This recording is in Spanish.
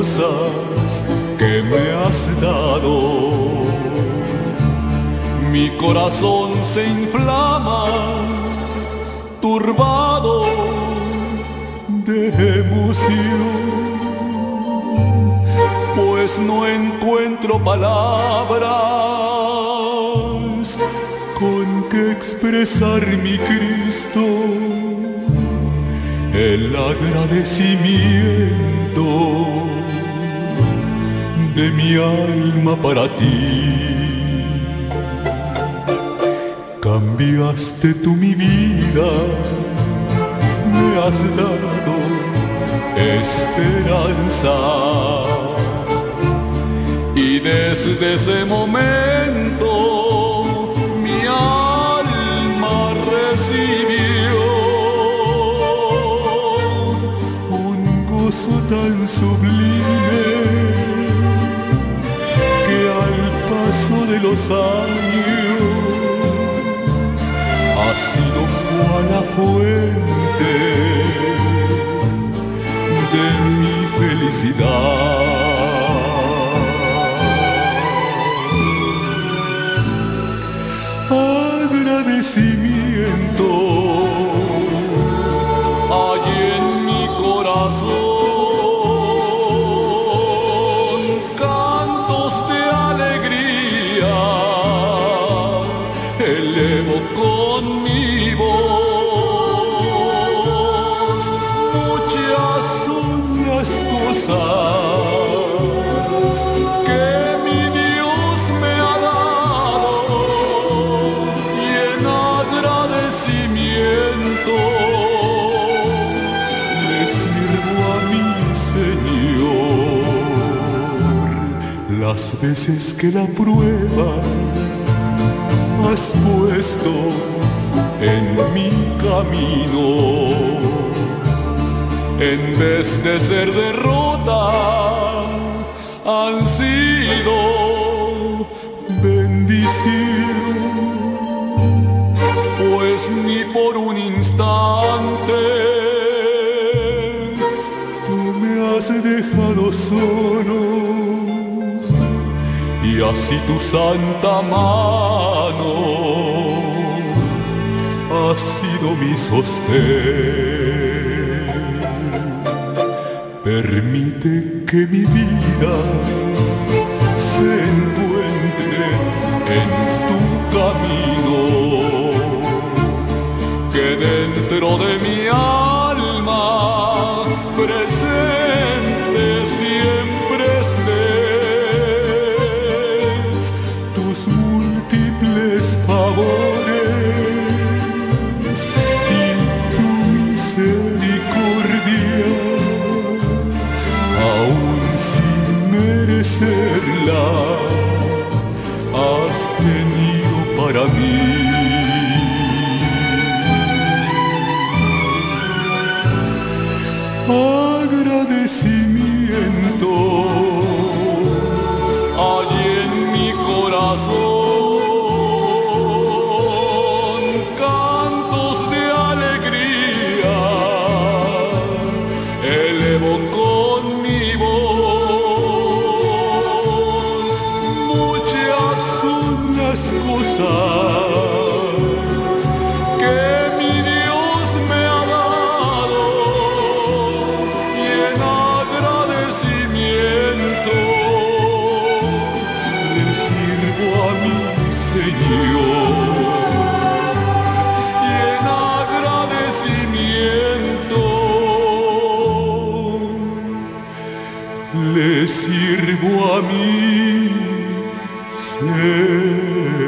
cosas que me has dado. Mi corazón se inflama, turbado de emoción, pues no encuentro palabras con que expresar, mi Cristo, el agradecimiento de mi alma para ti. Cambiaste tú mi vida, me has dado esperanza, y desde ese momento mi alma recibió un gozo tan sublime que al paso de los años ha sido cual la fuente de mi felicidad. Agradecimiento hay en mi corazón, cantos de alegría elevo con mi voz. Muchas son las cosas que mi Dios me ha dado, y en agradecimiento le sirvo a mi Señor. Las veces que la prueba has puesto en mi camino, en vez de ser derrota, han sido bendición, pues ni por un instante tú me has dejado solo, y así tu santa mano ha sido mi sostén. Permite que mi vida se encuentre en tu camino, que dentro de mi alma presente siempre estés tus múltiples favores y tu misericordia, aún sin merecerla, has tenido para mí. Agradecimiento hay en mi corazón, cantos de alegría elevo con mi voz. Muchas son las cosas que mi Dios me ha dado, y en agradecimiento le sirvo a mi Señor. Y en agradecimiento le sirvo a mi Señor.